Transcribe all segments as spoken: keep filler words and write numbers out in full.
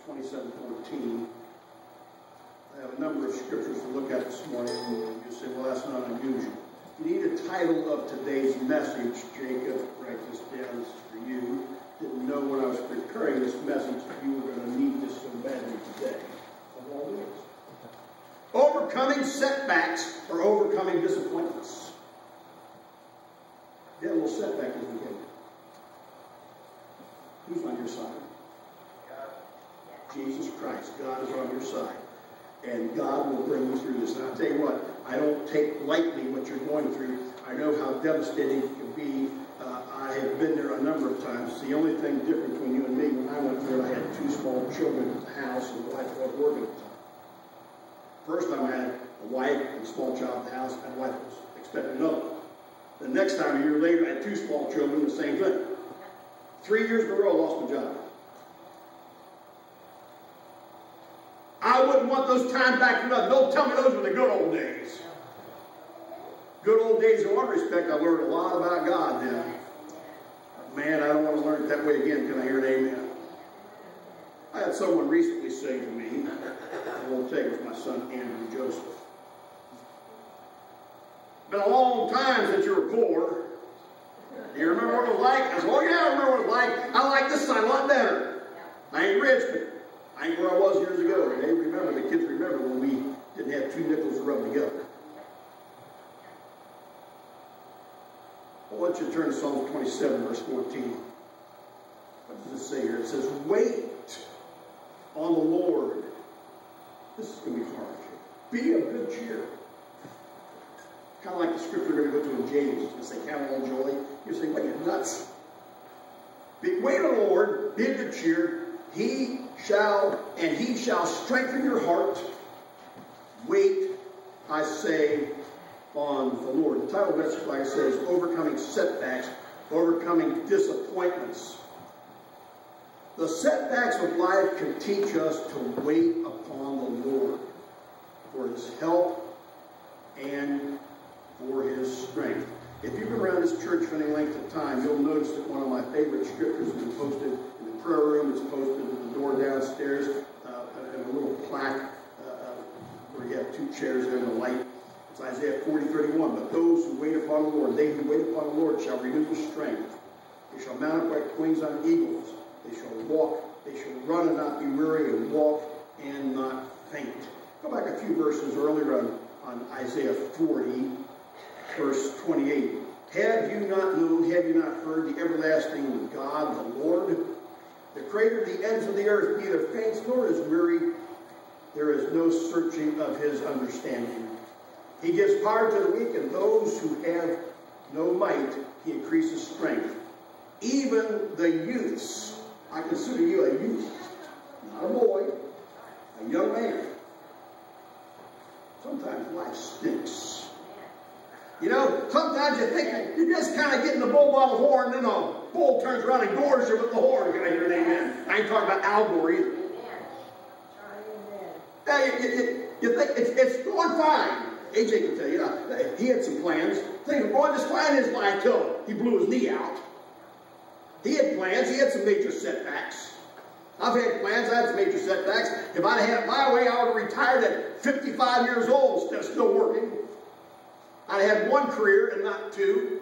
twenty-seven fourteen. I have a number of scriptures to look at this morning, and you say, well, that's not unusual. You need a title of today's message. Jacob, write this down, this is for you. Didn't know when I was preparing this message that you were going to need this so badly today. Of all days. Overcoming setbacks or overcoming disappointments. You had a little setback in the beginning. Who's on your side? God. Jesus Christ. God is on your side. And God will bring you through this. And I'll tell you what, I don't take lightly what you're going through. I know how devastating it can be. Uh, I have been there a number of times. The only thing different between you and me, when I went through it, I had two small children at the house and the wife was working at the time. First time I had a wife and a small child at the house, and the wife was expecting another one. The next time, a year later, I had two small children, the same thing. Three years in a row, I lost my job. I wouldn't want those times back to nothing. Don't tell me those were the good old days. Good old days in one respect, I learned a lot about God then. Man, I don't want to learn it that way again. Can I hear an amen? I had someone recently say to me, I won't take it, was my son Andrew Joseph. Been a long time since you were poor. Do you remember what it was like? I said, oh yeah, I remember what it was like. I like this side a lot better. I ain't rich, but I ain't where I was years ago. They remember, the kids remember when we didn't have two nickels to rub together. Well, let's you turn to Psalm twenty-seven, verse fourteen. What does it say here? It says, wait on the Lord. This is going to be hard. Be of good cheer. Kind of like the scripture we're going to go to in James. It's going to say, count all joy. You're saying, what, you're nuts. Be, wait on the Lord. Be of good cheer. He shall, and he shall strengthen your heart. Wait, I say, on the Lord. The title of the message, like I say, is Overcoming Setbacks, Overcoming Disappointments. The setbacks of life can teach us to wait upon the Lord for his help and for his strength. If you've been around this church for any length of time, you'll notice that one of my favorite scriptures has been posted in the prayer room. It's posted at the door downstairs, uh, and a little plaque uh, where you have two chairs there and the light. It's Isaiah forty, thirty-one. But those who wait upon the Lord, they who wait upon the Lord shall renew their strength. They shall mount up like wings on eagles. They shall walk, they shall run and not be weary, and walk and not faint. Go back a few verses earlier on, on Isaiah forty, verse twenty-eight. Have you not known, have you not heard the everlasting God, the Lord, the creator of the ends of the earth, neither faints nor is weary. There is no searching of his understanding. He gives power to the weak, and those who have no might, he increases strength. Even the youths, I consider you a youth, not a boy, a young man. Sometimes life stinks. You know, sometimes you think you're just kind of getting the bull by the horn, and then the bull turns around and gores you with the horn. Can I hear an amen? I ain't talking about Al Gore either. Now, you, you, you think it's, it's going fine. A J can tell you, you know, he had some plans. Things were going just fine in his life until he blew his knee out. He had plans. He had some major setbacks. I've had plans. I had some major setbacks. If I'd have had it my way, I would have retired at fifty-five years old instead of still working. I'd have had one career and not two.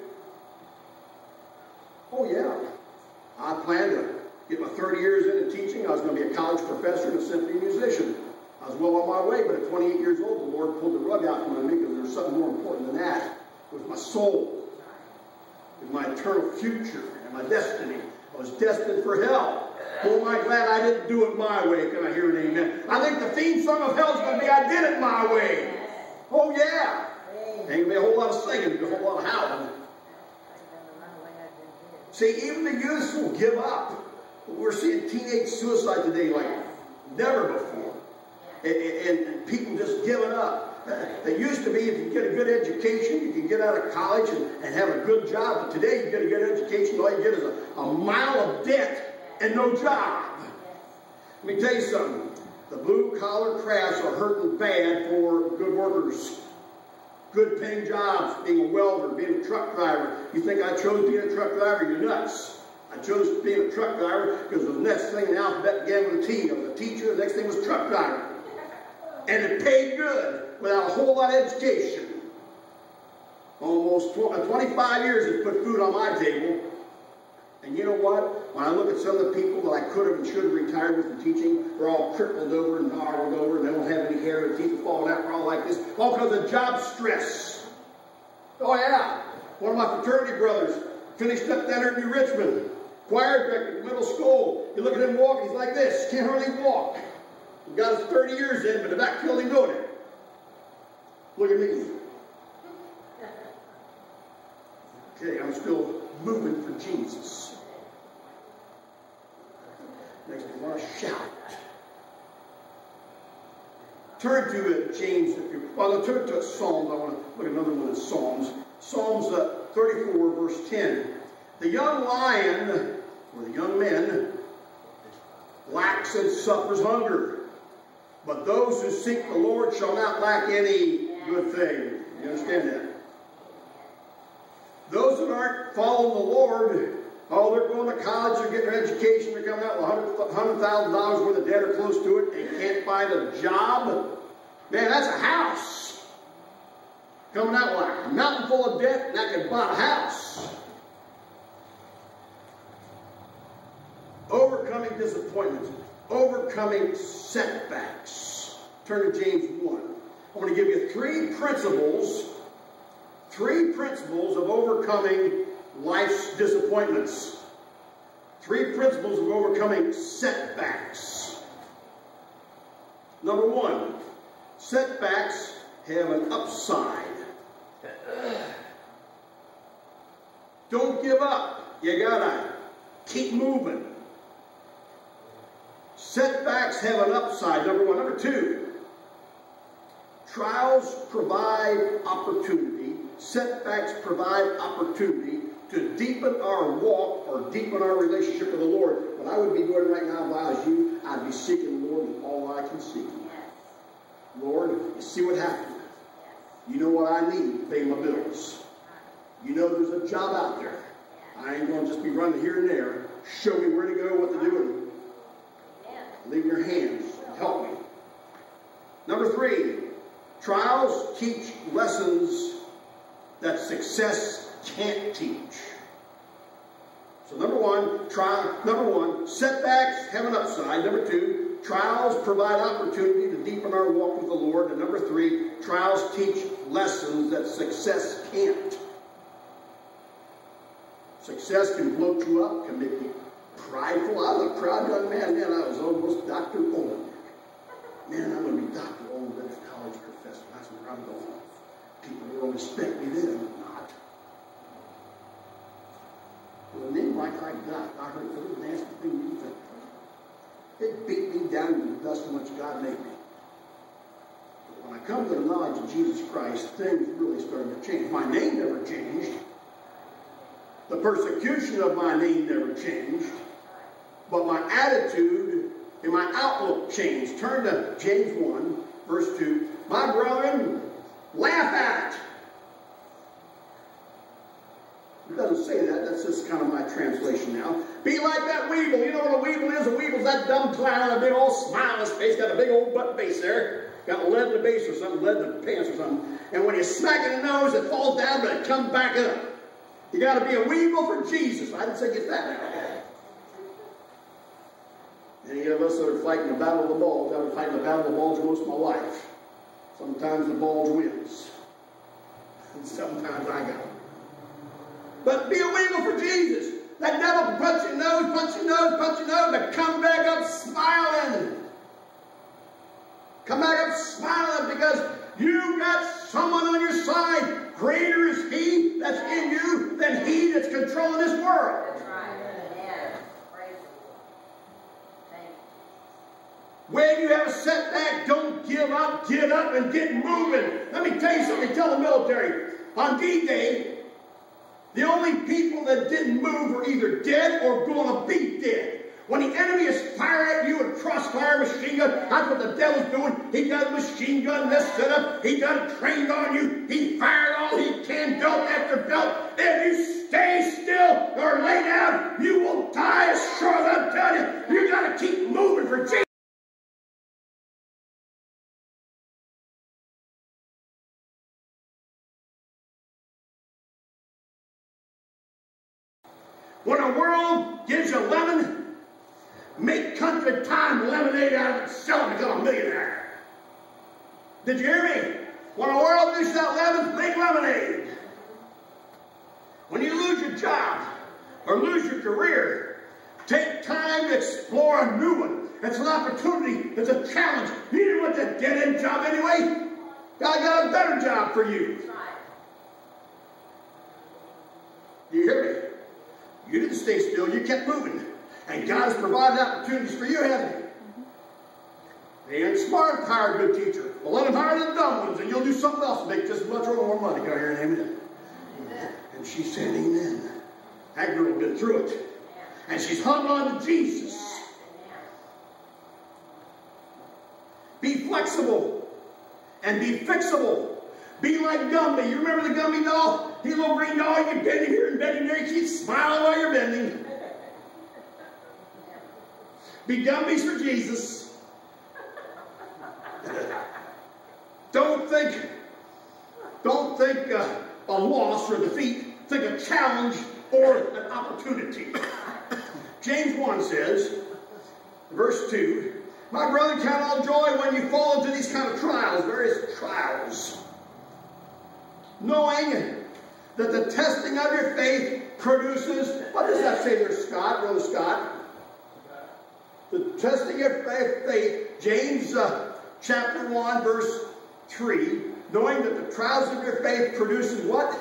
Oh, yeah. I planned to get my thirty years into teaching. I was going to be a college professor and a symphony musician. I was well on my way, but at twenty-eight years old, the Lord pulled the rug out from under me because there was something more important than that. It was my soul. It was my eternal future and my destiny. I was destined for hell. Oh, am I glad I didn't do it my way. Can I hear an amen? I think the theme song of hell is going to be, I did it my way. Oh, yeah. Ain't going to be a whole lot of singing, a whole lot of howling. See, even the youths will give up. We're seeing teenage suicide today like never before. And, and, and people just giving up. It used to be if you get a good education, you can get out of college and, and have a good job. But today you get a good education, all you get is a, a mile of debt and no job. Let me tell you something. The blue-collar crafts are hurting bad for good workers. Good paying jobs, being a welder, being a truck driver. You think I chose being a truck driver? You're nuts. I chose being a truck driver because the next thing in the alphabet began with a T. I was a teacher. The next thing was truck driver. And it paid good without a whole lot of education. Almost twenty-five years it put food on my table. And you know what? When I look at some of the people that I could have and should have retired with from teaching, they're all crippled over and gnarled over, and they don't have any hair, their teeth are falling out, they're all like this, all because of job stress. Oh yeah, one of my fraternity brothers finished up down there in New Richmond, choir director at middle school. You look at him walking, he's like this, can't hardly walk. He got his thirty years in, but the back killed him doing it. Look at me. Okay, I'm still moving for Jesus. Makes me want to shout. Turn to uh, James, if you well, I'll turn to Psalms. I want to look at another one of Psalms. Psalms uh, thirty-four, verse ten. The young lion, or the young man, lacks and suffers hunger, but those who seek the Lord shall not lack any good thing. You understand that? Those that aren't following the Lord, oh, they're going to college, they're getting their education, they're coming out with one hundred thousand dollars worth of debt or close to it, and can't find a job. Man, that's a house. Coming out like a mountain full of debt, and that can buy a house. Overcoming disappointments, overcoming setbacks. Turn to James one. I want to give you three principles, three principles of overcoming life's disappointments. Three principles of overcoming setbacks. Number one, setbacks have an upside. Don't give up. You gotta keep moving. Setbacks have an upside, number one. Number two, trials provide opportunity. Setbacks provide opportunity to deepen our walk or deepen our relationship with the Lord. What I would be doing right now if I was you, I'd be seeking the Lord with all I can see. Lord, you see what happened. You know what I need to pay my bills. You know there's a job out there. I ain't going to just be running here and there. Show me where to go, what to do, and leave your hands and help me. Number three, trials teach lessons that success can't teach. So number one, try, number one, setbacks have an upside. Number two, trials provide opportunity to deepen our walk with the Lord. And number three, trials teach lessons that success can't. Success can bloat you up, can make you prideful. I was a proud young man then. I was almost Doctor Olin. Man, I'm going to be Doctor Olin, a college professor. That's where I'm going. People will respect me then, but not. With a name like I got, I heard the little nasty thing you think. It beat me down to the dust how much God made me. But when I come to the knowledge of Jesus Christ, things really started to change. My name never changed. The persecution of my name never changed. But my attitude and my outlook changed. Turn to James one, verse two. My brethren, laugh at it. It doesn't say that. That's just kind of my translation now. Be like that weevil. You know what a weevil is? A weevil's that dumb clown with a big old smile on his face. Got a big old butt base there. Got lead in the base or something. Lead in the pants or something. And when you smack it in the nose, it falls down, but it comes back up. You got to be a weevil for Jesus. I didn't say get that. Any of us that are fighting the battle of the bulge, I've been fighting the battle of the bulge most of my life. Sometimes the bulge wins. And sometimes I got it. But be a weevil for Jesus. That devil can punch your nose, punch your nose, punch your nose, but come back up smiling. Come back up smiling because you got someone on your side. Greater is he that's in you than he that's controlling this world. That's right. Yeah. Praise the Lord. When you have a setback, don't give up. Get up and get moving. Let me tell you something. Tell the military. On D-Day, the only people that didn't move were either dead or going to be dead. When the enemy is firing at you with crossfire machine gun, That's what the devil's doing. He got a machine gun this set up. He got it trained on you. He fired all he can, belt after belt. If you stay still or lay down, you will die as sure as I'm telling you. You got to keep moving for Jesus. When the world gives you lemon, make country time lemonade out of it, sell it, become a millionaire. Did you hear me? When the world dishes out lemons, make lemonade. When you lose your job or lose your career, take time to explore a new one. It's an opportunity. It's a challenge. You didn't want that dead-end job anyway. God got a better job for you. Do you hear me? You didn't stay still. You kept moving. And God has provided opportunities for you, hasn't He? They ain't smart, hire a good teacher. Well, let them hire the dumb ones, and you'll do something else to make just as much or more money. Can I hear an amen? Amen. And she said, amen. That girl been through it. And she's hung on to Jesus. Be flexible and be fixable. Be like Gumby. You remember the Gumby doll? He little green doll, you bend here and bending there. You keep smiling while you're bending. Be Gumbies for Jesus. Don't think, don't think uh, a loss or defeat. Think a challenge or an opportunity. James one says, verse two, my brother, count all joy when you fall into these kind of trials, various trials, knowing that the testing of your faith produces, what does that say there, Scott, Brother Scott? The testing of faith, faith James uh, chapter one, verse three, knowing that the trials of your faith produces what?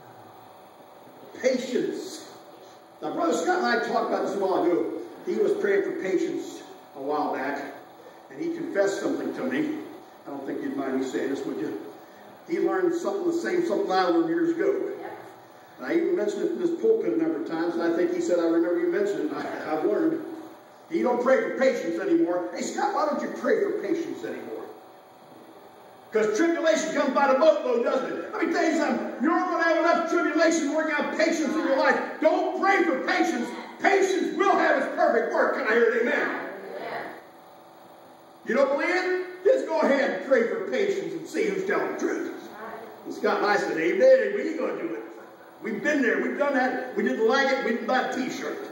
Patience. Now, Brother Scott and I talked about this a while ago. He was praying for patience a while back, and he confessed something to me. I don't think you'd mind me saying this, would you? He learned something the same something I learned years ago. And I even mentioned it in this pulpit a number of times, and I think he said, I remember you mentioned it, and I, I've learned. You don't pray for patience anymore. Hey, Scott, why don't you pray for patience anymore? Because tribulation comes by the boatload, doesn't it? Let me tell you something. You're going to have enough tribulation working out patience in your life. Don't pray for patience. Patience will have its perfect work. Can I hear an amen? You don't believe it? Just go ahead and pray for patience and see who's telling the truth. And Scott and I said, amen. We ain't going to do it. We've been there. We've done that. We didn't like it. We didn't buy a t-shirt.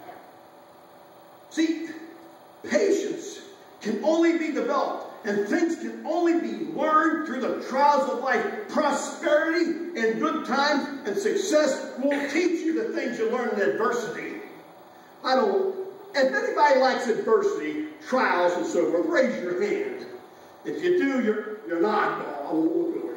See, patience can only be developed, and things can only be learned through the trials of life. Prosperity and good times and success will teach you the things you learn in adversity. I don't, if anybody likes adversity, trials and so forth, raise your hand. If you do, you're, you're not. Oh, I won't look over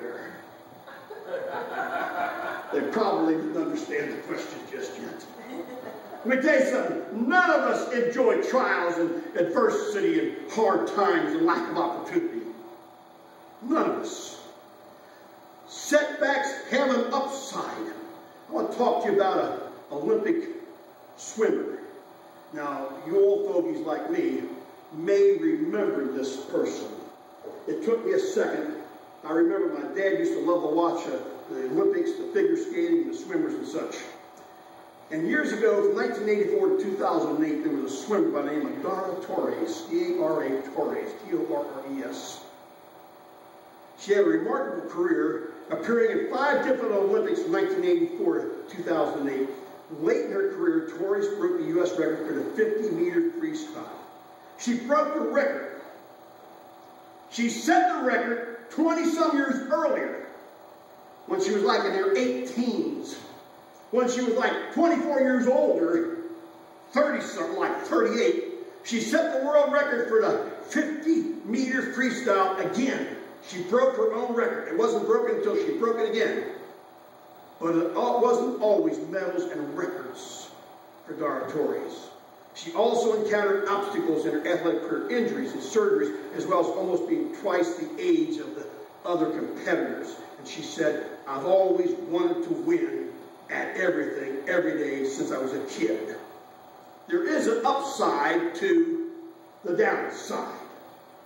there. They probably didn't understand the question just yet. Let me tell you something. None of us enjoy trials and adversity and hard times and lack of opportunity. None of us. Setbacks have an upside. I want to talk to you about an Olympic swimmer. Now, you old fogies like me may remember this person. It took me a second. I remember my dad used to love to watch uh, the Olympics, the figure skating, the swimmers and such. And years ago, from nineteen eighty-four to two thousand eight, there was a swimmer by the name of Dara Torres, D A R A Torres, T O R R E S. She had a remarkable career, appearing in five different Olympics from nineteen eighty-four to two thousand eight. Late in her career, Torres broke the U S record for the fifty meter freestyle. She broke the record. She set the record twenty-some years earlier, when she was like in her eight-teens. When she was like twenty-four years older, thirty-something, like thirty-eight, she set the world record for the fifty meter freestyle again. She broke her own record. It wasn't broken until she broke it again. But it wasn't always medals and records for Dara Torres. She also encountered obstacles in her athletic career, injuries and surgeries, as well as almost being twice the age of the other competitors. And she said, I've always wanted to win at everything, every day since I was a kid. There is an upside to the downside.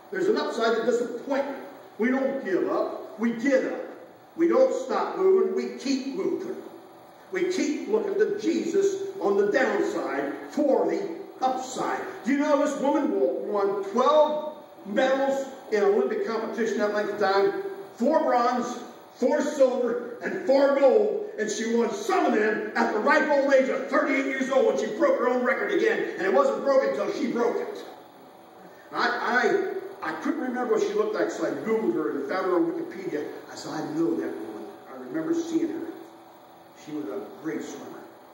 There's an upside to disappointment. We don't give up. We get up. We don't stop moving. We keep moving. We keep looking to Jesus on the downside for the upside. Do you know this woman won twelve medals in Olympic competition that length of time? Four bronze, four silver, and four gold. And she won some of them at the ripe old age of thirty-eight years old when she broke her own record again. And it wasn't broken until she broke it. I, I, I couldn't remember what she looked like, so I Googled her and found her on Wikipedia. I said, I know that woman. I remember seeing her. She was a great swimmer.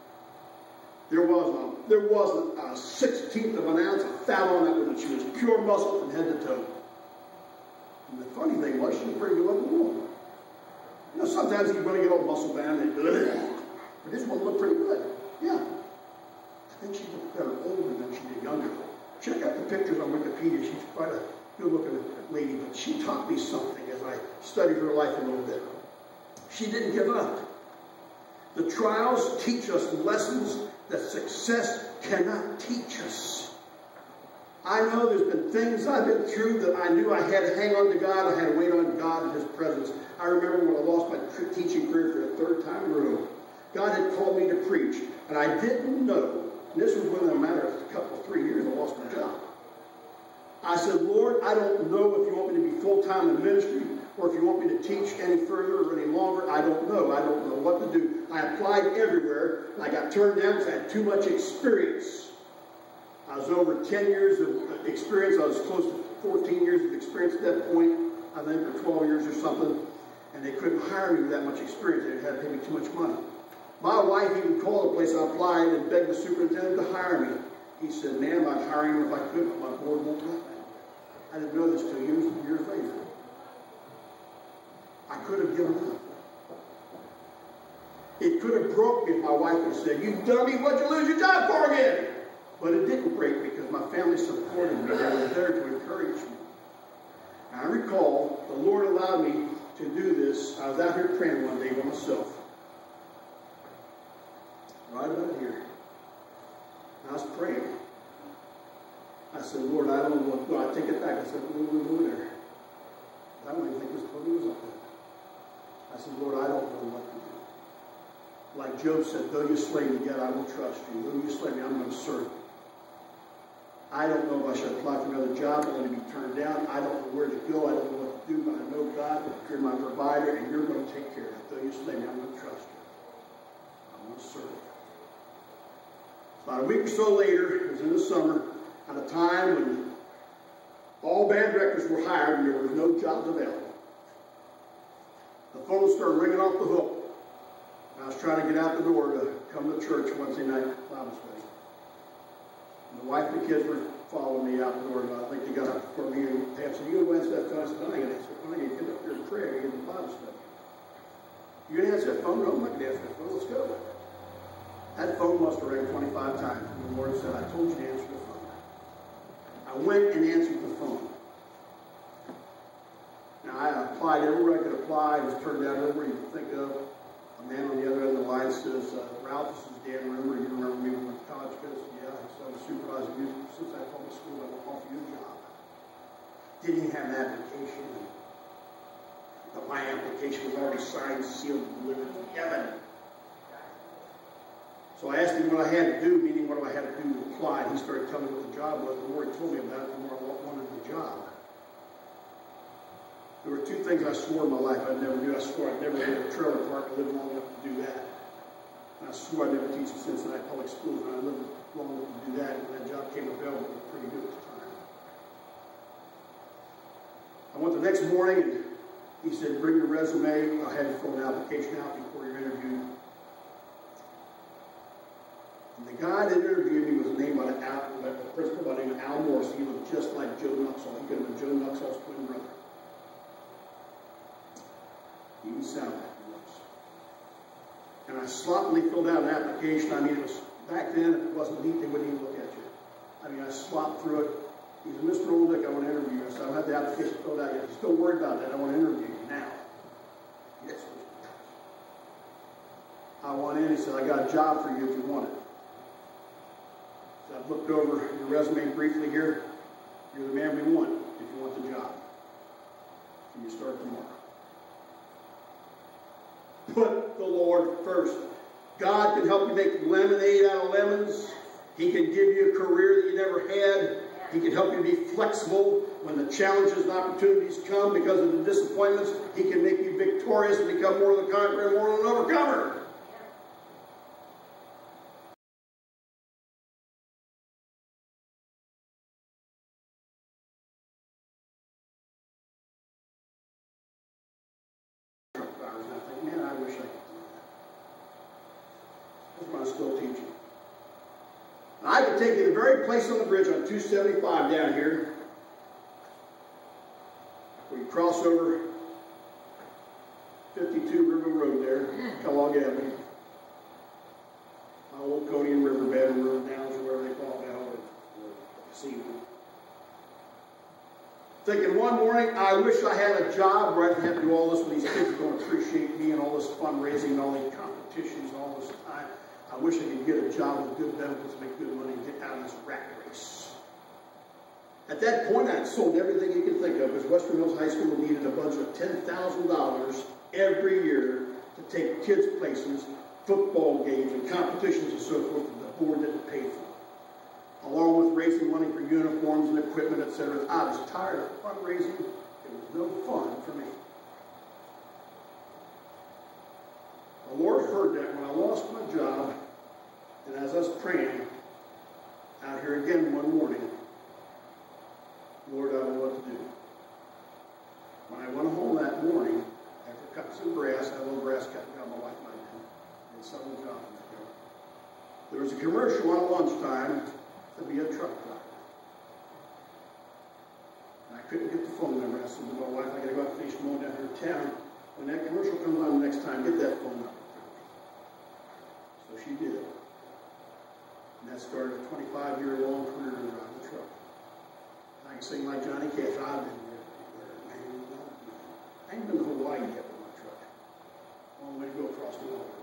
There wasn't a, there wasn't a sixteenth of an ounce of fat on that woman. She was pure muscle from head to toe. And the funny thing was, she was a pretty good looking woman. You know, sometimes you want to get all muscle bound and but this one looked pretty good. Yeah. I think she looked better older than she did younger. Check out the pictures on Wikipedia. She's quite a good-looking lady, but she taught me something as I studied her life a little bit. She didn't give up. The trials teach us lessons that success cannot teach us. I know there's been things I've been through that I knew I had to hang on to God. I had to wait on God and His presence. I remember when I lost my teaching career for the third time in a row. God had called me to preach, and I didn't know. And this was within a matter of a couple, three years, I lost my job. I said, Lord, I don't know if you want me to be full-time in ministry or if you want me to teach any further or any longer. I don't know. I don't know what to do. I applied everywhere, and I got turned down because I had too much experience. I was over ten years of experience. I was close to fourteen years of experience at that point, I think, or twelve years or something. And they couldn't hire me with that much experience. They had to pay me too much money. My wife even called the place I applied and begged the superintendent to hire me. He said, ma'am, I'd hire you if I could, but my board won't let me. I didn't know this till years and years later. I could have given up. It could have broke me if my wife had said, you dummy, what'd you lose your job for again? But it didn't break because my family supported me. They were there to encourage me. And I recall the Lord allowed me to do this. I was out here praying one day by myself. Right about here. And I was praying. I said, Lord, I don't know what to do. I take it back. I said, what are we doing there? I don't even think this podium was up there. I said, Lord, I don't know what to do. Like Job said, though you slay me, yet I will trust you. Though you slay me, I'm going to serve you. I don't know if I should apply for another job. I'm going to be turned down. I don't know where to go. I don't know what to do, but I know, God, that you're my provider, and you're going to take care of it. Though you slay me, I'm going to trust you. I'm going to serve you. About a week or so later, it was in the summer, at a time when all band directors were hired and there were no jobs available. The phone started ringing off the hook. I was trying to get out the door to come to church Wednesday night Bible study. And the wife and the kids were following me out the door. And I think they got up before me and Pam said, you going to answer that phone? I said, no, I ain't going to answer that phone. I'm going to get up here and pray. I'm going to get the Bible study. You going to answer that phone? No, I'm not going to answer that phone. Let's go. That phone must have rang twenty-five times. And the Lord said, I told you to answer the phone. I went and answered the phone. Now, I applied everywhere I could apply. I was turned down everywhere you could think of. A man on the other end of the line says, uh, Ralph, this is Dan Rimmer. You remember me when we went to college? I said, yeah. I said, I was supervising you since I told the school I will offer you a job. Didn't even have an application. But my application was already signed, sealed, and delivered to heaven. So I asked him what I had to do, meaning what do I have to do to apply. And he started telling me what the job was. The more he told me about it, the more I wanted the job. There were two things I swore in my life I'd never do. I swore I'd never go to a trailer park and live long enough to do that. And I swore I'd never teach in Cincinnati public schools, and I lived long enough to do that. And when that job came available, it was pretty good at the time. I went the next morning, and he said, bring your resume. I had to fill an application out before your interview. And the guy that interviewed me was named by the, Al, the principal by the name of Al Morris. He looked just like Joe Nuxall. He could have been Joe Nuxall's twin brother. He didn't sound like he was. And I sloppily filled out an application. I mean, it was back then, if it wasn't neat, they wouldn't even look at you. I mean, I slopped through it. He said, Mister Oldick, I want to interview you. I said, I don't have the application filled out yet. Just don't worry about that. I want to interview you now. Yes, Mister I want in. He said, I got a job for you if you want it. So I looked over your resume briefly here. You're the man we want if you want the and you start tomorrow. Put the Lord first. God can help you make lemonade out of lemons. He can give you a career that you never had. He can help you be flexible when the challenges and opportunities come because of the disappointments. He can make you victorious and become more than a conqueror and more than an overcomer. Man, I wish I could. That's why I'm still teaching. I could take you to the very place on the bridge on two seventy-five down here, where you cross over fifty-two River Road there, Kellogg Avenue. My old Conian Riverbed and River Downs, or wherever they call it now, or casino. Thinking one morning, I wish I had a job where I didn't have to do all this when these kids are going to appreciate me and all this fundraising and all these competitions and all this time. I wish I could get a job with good benefits, make good money, and get out of this rat race. At that point, I had sold everything you could think of, because Western Hills High School needed a budget of ten thousand dollars every year to take kids places, football games, and competitions and so forth that the board didn't pay for. Along with raising money for uniforms and equipment, et cetera. I was tired of fundraising. It was no fun for me. The Lord heard that when I lost my job, and as I was praying out here again one morning, Lord, I don't know what to do. When I went home that morning, after cutting some grass, I had a little grass cutting down my wife and I did, and some of the job. There was a commercial on lunchtime to be a truck driver. And I couldn't get the phone number. I said to my wife, I got to go out and finish mowing down here in town. When that commercial comes on the next time, get that phone number. So she did. And that started a twenty-five year long career in driving the truck. I can sing like Johnny Cash. I've been there. I ain't been to Hawaii yet with my truck. Long way to go across the water.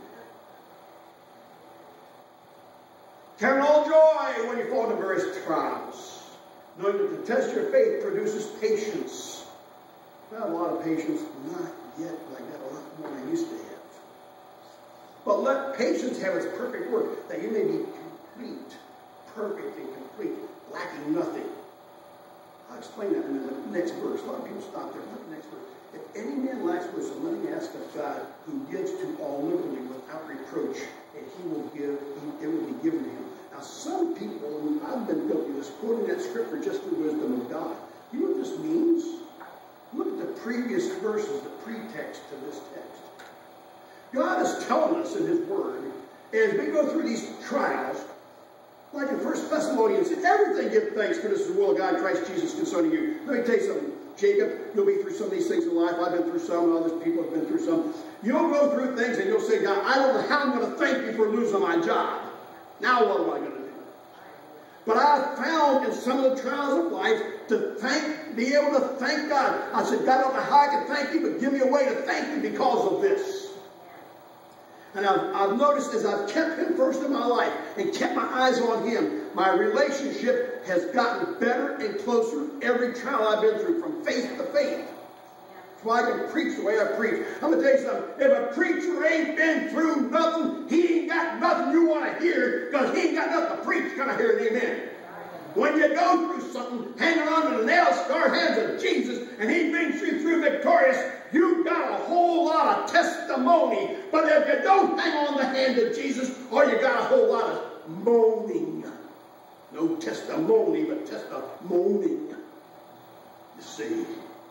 Count all joy when you fall into various trials, knowing that the test of your faith produces patience. Not a lot of patience, not yet, but I got a lot more than I used to have. But let patience have its perfect work, that you may be complete, perfect and complete, lacking nothing. I'll explain that in the next verse. A lot of people stop there. Look at the next verse. If any man lacks wisdom, let him ask of God, who gives to all liberally without reproach, and he will give, he, it will be given to him. Now, some people, and I've been guilty of this, quoting that scripture just the wisdom of God. You know what this means? Look at the previous verses, the pretext to this text. God is telling us in his word, as we go through these trials, like in First Thessalonians, in everything give thanks, for this is the will of God, Christ Jesus concerning you. Let me tell you something. Jacob, you'll be through some of these things in life. I've been through some, and other people have been through some. You'll go through things and you'll say, God, I don't know how I'm going to thank you for losing my job. Now what am I going to do? But I found in some of the trials of life to thank, be able to thank God. I said, God, I don't know how I can thank you, but give me a way to thank you because of this. And I've, I've noticed as I've kept him first in my life and kept my eyes on him, my relationship has gotten better and closer every trial I've been through, from faith to faith. That's why I can preach the way I preach. I'm going to tell you something. If a preacher ain't been through nothing, he ain't got nothing you want to hear, because he ain't got nothing to preach. Can I hear an amen? When you go through something, hanging on to the nail-scarred hands of Jesus, and he brings you through victorious, you've got a whole lot of testimony. But if you don't hang on the hand of Jesus, or you got a whole lot of moaning. No testimony, but testimony. You see,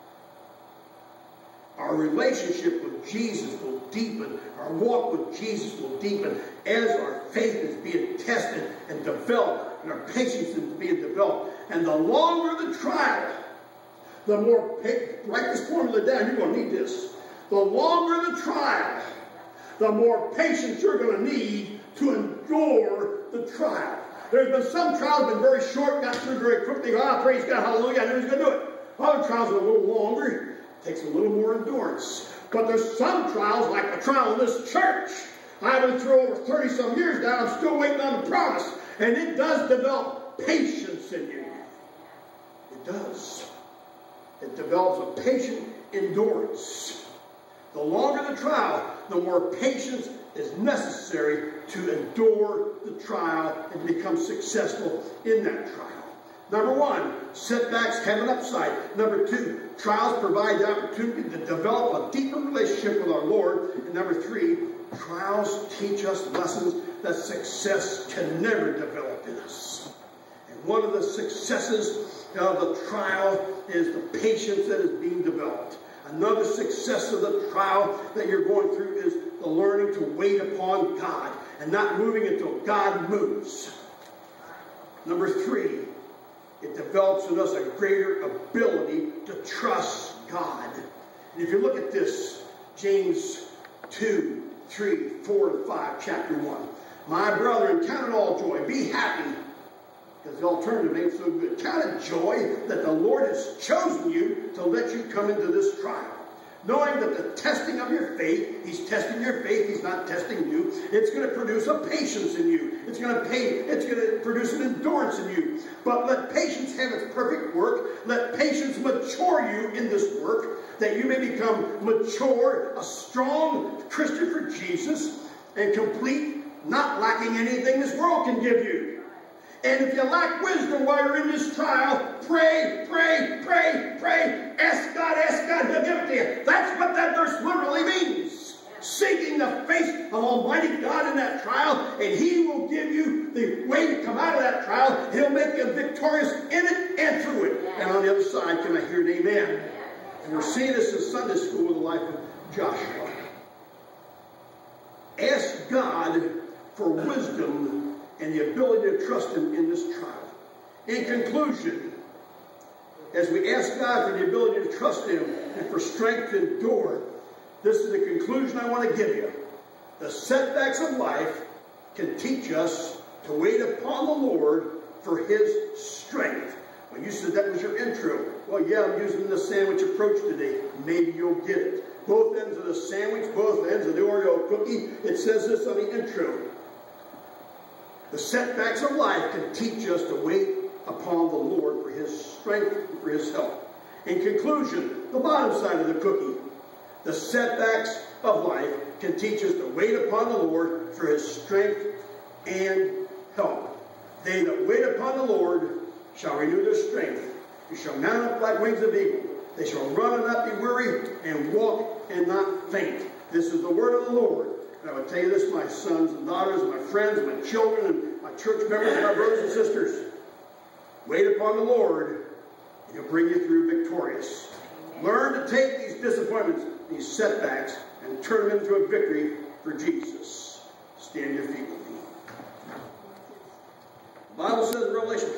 our relationship with Jesus will deepen. Our walk with Jesus will deepen as our faith is being tested and developed, and our patience is being developed. And the longer the trial, the more, write this formula down, you're going to need this. The longer the trial, the more patience you're going to need to endure the trial. There's been some trials that have been very short, got through very quickly. Ah, praise God, hallelujah, I knew he was going to do it. Other trials are a little longer, takes a little more endurance. But there's some trials, like the trial in this church. I've been through over thirty some years now, I'm still waiting on the promise. And it does develop patience in you. It does. It develops a patient endurance. The longer the trial, the more patience is necessary to endure the trial and become successful in that trial. Number one, setbacks have an upside. Number two, trials provide the opportunity to develop a deeper relationship with our Lord. And number three, trials teach us lessons that success can never develop in us. And one of the successes of the trial is the patience that is being developed. Another success of the trial that you're going through is the learning to wait upon God and not moving until God moves. Number three, it develops in us a greater ability to trust God. And if you look at this, James two, three, four, and five, chapter one. My brethren, count it all joy. Be happy. Because the alternative ain't so good. Count it joy that the Lord has chosen you to let you come into this trial. Knowing that the testing of your faith, He's testing your faith, He's not testing you. It's going to produce a patience in you. It's going to pay, it's going to produce an endurance in you. But let patience have its perfect work. Let patience mature you in this work, that you may become mature, a strong Christian for Jesus, and complete, not lacking anything this world can give you. And if you lack wisdom while you're in this trial, pray, pray, pray, pray. Ask God, ask God, He'll give it to you. That's what that verse literally means. Seeking the face of Almighty God in that trial, and He will give you the way to come out of that trial. He'll make you victorious in it and through it. And on the other side, can I hear an amen? And we're seeing this in Sunday school with the life of Joshua. Ask God for wisdom and the ability to trust Him in this trial. In conclusion, as we ask God for the ability to trust Him and for strength to endure, this is the conclusion I want to give you. The setbacks of life can teach us to wait upon the Lord for His strength. Well, you said that was your intro. Well, yeah, I'm using the sandwich approach today. Maybe you'll get it. Both ends of the sandwich, both ends of the Oreo cookie, it says this on the intro. The setbacks of life can teach us to wait upon the Lord for His strength and for His help. In conclusion, the bottom side of the cookie. The setbacks of life can teach us to wait upon the Lord for His strength and help. They that wait upon the Lord shall renew their strength. They shall mount up like wings of eagle. They shall run and not be weary, and walk and not faint. This is the word of the Lord. And I would tell you this, my sons and daughters, and my friends, and my children, and my church members, and my brothers and sisters. Wait upon the Lord, and He'll bring you through victorious. Learn to take these disappointments, these setbacks, and turn them into a victory for Jesus. Stand your feet with me. The Bible says in Revelation